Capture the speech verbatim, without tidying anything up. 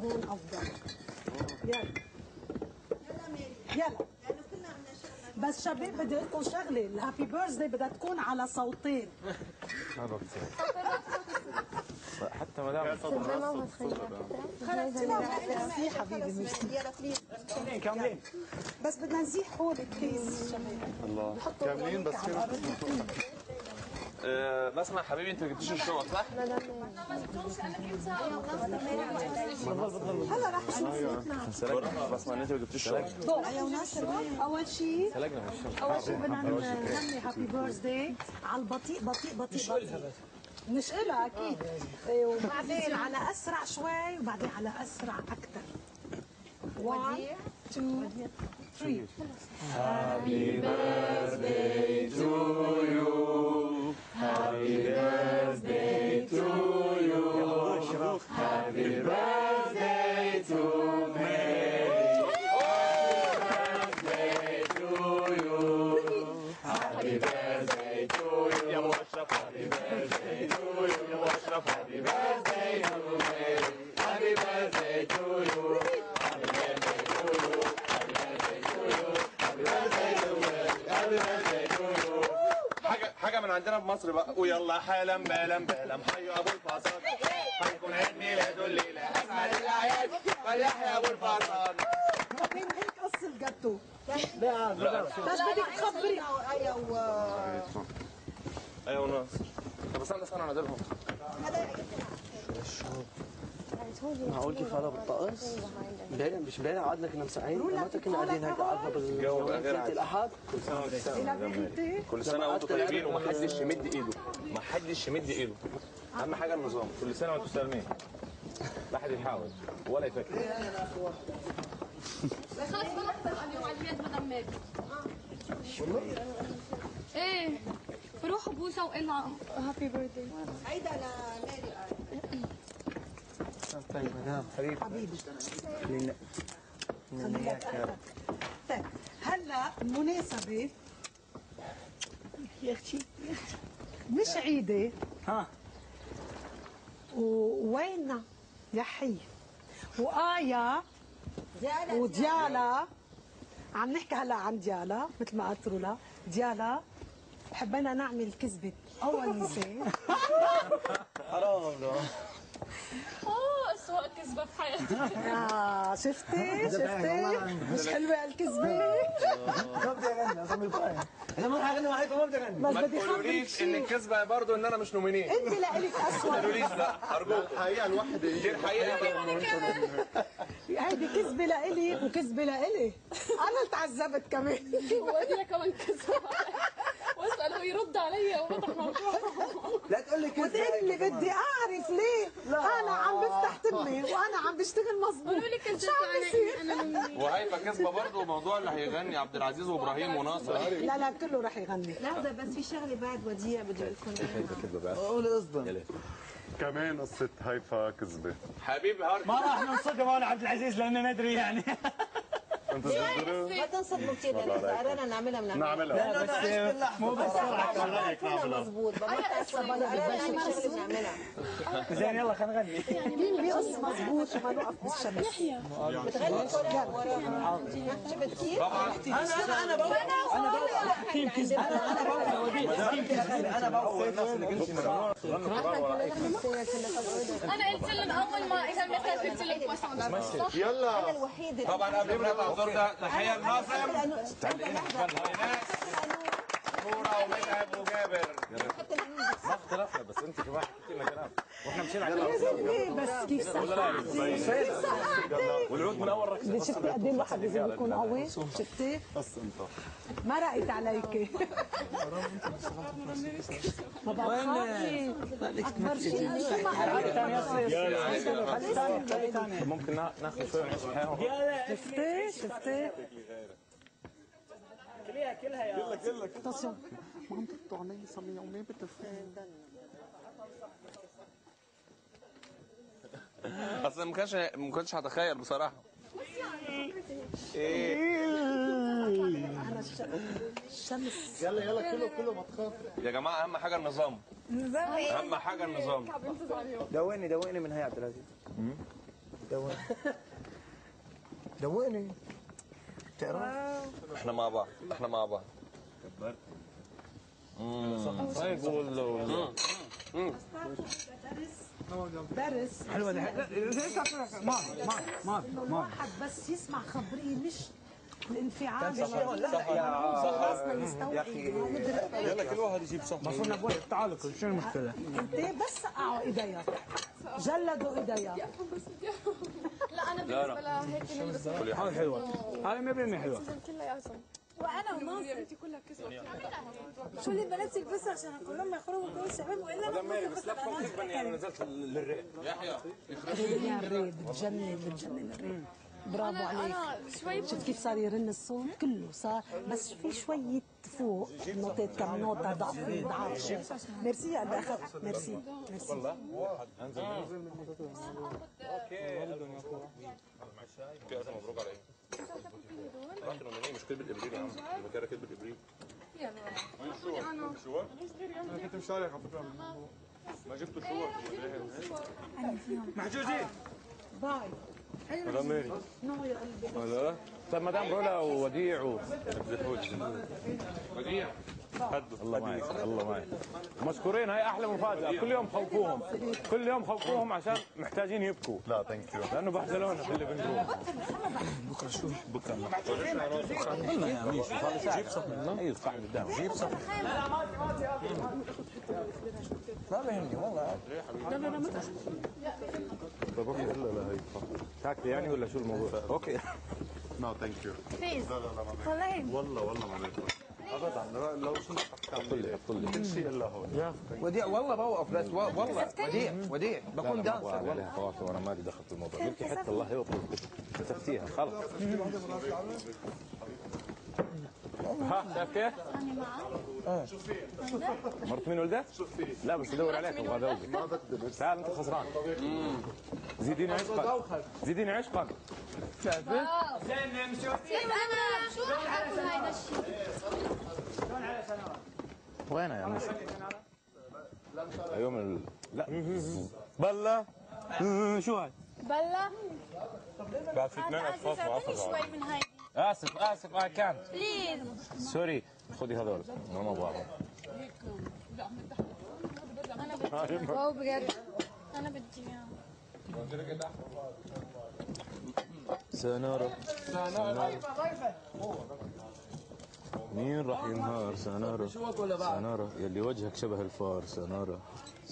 هون افضل. يلا يلا بس شباب بدي اقول لكم شغله، الهابي بيرثدي بدها تكون على صوتين. حتى مدام خلص ميرسي حبيبي ميرسي. كاملين بس بدنا نزيح هول بليز شباب. الله كاملين بس فينا أه بسمع حبيبي انت ما جبتيش الشنط صح؟ لا لا هلا رح نشوف. بسمع ان انت ما جبتيش الشنط. يا وناصر اول شيء اول شيء بدنا نغني هابي بيرثدي على البطيء بطيء بطيء بطيء نشقلها اكيد، وبعدين على اسرع شوي وبعدين على اسرع اكثر. واحد اثنين ثلاثة. Happy birthday to you. Happy birthday to you. Happy birthday to Mary. Birthday to you. Happy birthday to you. يا مشرف happy birthday to you. يا مشرف happy birthday to Mary. Happy birthday to you. Happy birthday to you. Happy birthday to you. Happy birthday to Mary. Happy birthday to you. حاجة حاجة من عندنا في مصر بقى. ويلا حالا بالا بالا حيوا أبو الفصل. هيكون عيد ميلاده الليلة أجمل الأعياد. فليحيى أبو الفصل. مين هيك قص الجاتو؟ لا لا بس بدك تخبري. ايوه ناصر. طب استنى استنى انادلهم. معقول كيف هذا بالطقس؟ امبارح مش امبارح قعدنا كنا مسقعين، متى كنا قاعدين هيك قعدنا الجو بقى غير عادي. الاحد. كل سنه وانتم كل سنه وانتم طيبين ومحدش يمد ايده، محدش يمد ايده. اهم حاجه النظام. كل سنه وانتم سالمين. لا حد يحاول ولا يفكر. خلص بنحضر اليوم على اليد مدام ماجد. ايه بروح بوسه وقول لها هابي بيرثدي. عيدة لماري. طيب مدام حبيبي حبيبي خلينا خلينا اياك يا رب. طيب هلا مناسبة يا اختي مش عيدة. ها وويننا يا حي وآية وديالا. عم نحكي هلا عن ديالا مثل ما قلت لها ديالا حبينا نعمل كذبة أول نساء. حرام لا اه اسوء كذبه في حياتي. آه شفتي شفتي مش حلوة الكذبة. ما بدي اغني اصلا بالقرآن. انا ما حغني معاكم ما بدي اغني. بس ما بدي خبرك تقولوليش ان شيء. الكذبه برضه ان انا مش نومينيه. انت لإلك ما أسوأ. تقولوليش لا ارجوك. الحقيقة الواحدة دي الحقيقه. هيدي كذبة لإلي وكذبة لإلي. أنا تعذبت كمان. وهي كمان كذبه واساله يرد علي وفتح موضوع. لا تقول لي كذب. وتقول لي بدي أعرف ليه أنا عم بفتح تمي وأنا عم بشتغل مظبوط. قولوا لي كذبه شو عم بيصير؟ انا مني. وهيبقى كذبه برضه موضوع اللي هيغني عبد العزيز وابراهيم وناصر. لا لا كله رح يغني. لحظة بس في شغلة بعد وديع بدي أقول لكم. قول اصلا كمان قصة هيفا كذبة. حبيب هارد. ما راح ننصدم انا عبد العزيز لان ندري يعني. انتوا تقدروا ما تنصدموا كثير لأنه إذا قررنا نعملها بنعملها. نعملها. لا بس مو بالسرعه كمان هيك كلها نعملها. مضبوط، ما بتعصب إذا قررنا نعمل شغلة بنعملها. زين يلا خلينا نغني. مين بيقص مظبوط وما نوقف بالشمس. بتغني كلها وراها. شفت كيف؟ طبعا انا انا بقول انا بقول تيم كذب. انا بقول انا بقول الناس اللي قلت انا قلت لهم اول ما اذا مثلا قلت لهم كويسون صح؟ يلا أنا الوحيدة. طبعا قبل ما نطلع الدور ده تحيه لناصر لأنه وناس نورة ومتعب وجابر. ما اختلفنا بس انت كمان حكيتي لنا كلام واحنا مشينا على ليه بس كيف سقعتي؟ كيف سقعتي؟ والعود من اول ركزه. شفتي قد ايه الواحد لازم يكون قوي؟ شفتي؟ بس انت ما رأيت عليك. ما بخافي. أكبر شيء شو ما ثاني ممكن ناخذ شويه ونعيش حياتهم. شفتي شفتي؟ كلها كلها يا تصل ما عم تقطع علي صار لي يومين بتفهم. اصلا ما كانش ما كنتش هتخيل بصراحه. ايه أنا الشمس. يلا يلا كله كله ما تخاف. يا جماعه اهم حاجه النظام. اهم حاجه النظام. دويني دويني من هي عبد العزيز. دوقني دوقني تعرف احنا مع بعض احنا مع بعض طيب ولا درس حلوه دي ما ما ما انه الواحد بس يسمع خبريه مش الانفعال لا يا راسنا يستوعب يلا كل واحد يجيب صحن مصرنا بوي تعالوا كل شو المشكله؟ انت بس سقعوا ايديا جلدوا ايديا لا انا بالنسبه لها هيك نلبس هاي حلوه هاي مية بالمية حلوه كلها يا عصام. وانا وناصر يا بنتي كلها كسوه. شو اللي بنات تلبسها عشان كلهم يخرجوا كل الشباب والا مدام ماري بس لا تفكرني انا نزلت للريق يا الريد بتجنن بتجنن الريد برافو عليك انا شوي شفت كيف صار يرن الصوت كله صار بس في شوية فوق نوتات كم نوتة ضعف ضعف شوي ميرسي على اخذت ميرسي ميرسي والله انزل اوكي اوكي الف مبروك عليك لكن من مش كلب الابريل يا عم المكاره كلب الابريل شو انا كنت مش عارف على فكره ما جبتوا شو محجوزين باي مدام ماري نو يا قلبي ولا طيب مدام رولا ووديع و وديع الله معك الله معك مشكورين هاي احلى مفاجاه كل يوم خوفوهم كل يوم خوفوهم عشان محتاجين يبكوا لا ثانك يو لانه بهدلونا في الليفنج روم بكره شو بكره قلنا يا ميشو صار لي جيب صحن اي صحن قدام جيب صحن ما بيهمني والله طب اوكي لا لا هي تاكلي يعني ولا شو الموضوع؟ اوكي نو ثانك يو فيز لا لا لا ما طلعين والله والله ما باكل ابدا لو شو حط لي حط لي كل شيء الا هون وديع والله بوقف بس والله وديع وديع بكون دانسر والله عليها فواكه وانا مالي دخل في الموضوع قلت حتى الله يوفقك كتفتيها خلص ها شايف كيف؟ انا معك مرت مين ولدت؟ لا بس بدور عليك ابغى ذوقك ما بدي بس تعال انت خسران زيديني عشقا زيديني عشقا كيف انا شو رح اكل هيدا الشيء وينها يا مش يوم ال... لا بلا شو هاي؟ بلا بعد في اثنين اشخاص اعطيني شوي من هيدي اسف اسف اي كان بليز سوري خذي هذول انا ما ابغاهم انا بدي واو بجد انا بدي اياها سنرى سنرى مين راح ينهار سنرى سنرى يلي وجهك شبه الفار سنرى